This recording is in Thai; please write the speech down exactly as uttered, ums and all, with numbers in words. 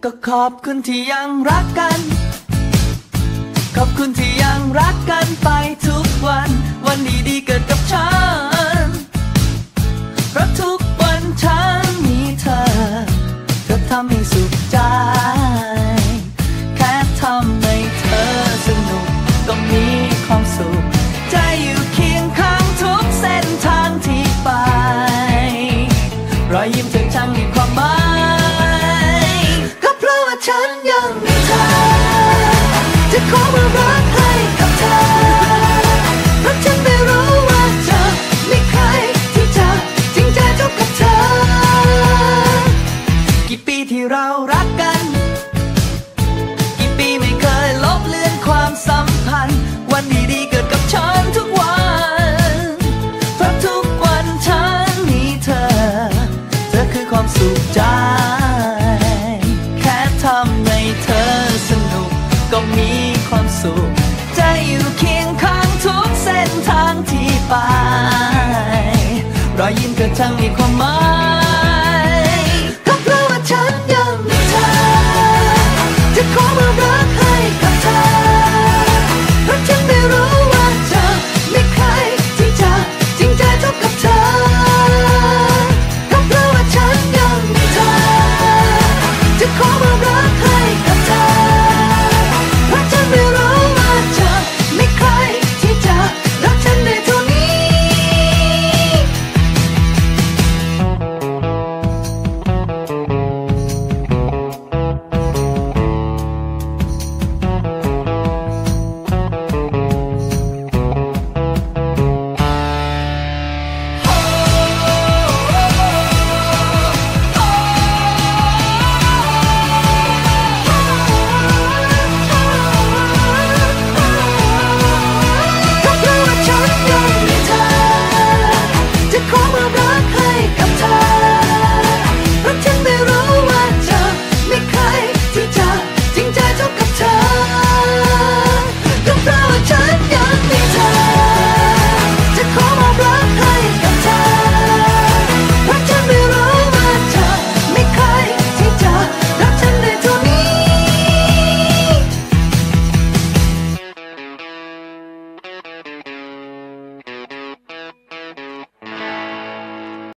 ก็ขอบคุณที่ยังรักกันขอบคุณที่ยังรักกันไปทุกวันวันดีๆเกิดกับฉันเพราะทุกวันฉันมีเธอเธอทำให้สุขใจแค่ทำให้เธอสนุกก็มีความสุขใจอยู่เคียงข้างทุกเส้นทางที่ไปรอยยิ้มเธอช่างมีความหมายก็เพราะว่าฉันยังมีเธอจะขอมารักให้กับเธอเพราะฉันไม่รู้ว่าจะมีใครที่จะจริงใจเท่ากับเธอกี่ปีที่เรารักกันกี่ปีไม่เคยลบเลือนความสัมพันธ์วันดีๆเกิดกับฉันทุกวันเพราะทุกวันฉันมีเธอเธอคือความสุขใจแค่ทำให้เธอสนุกก็มีความสุขใจอยู่เคียงข้างทุกเส้นทางที่ไปรอยยิ้มเธอช่างมีความหมาย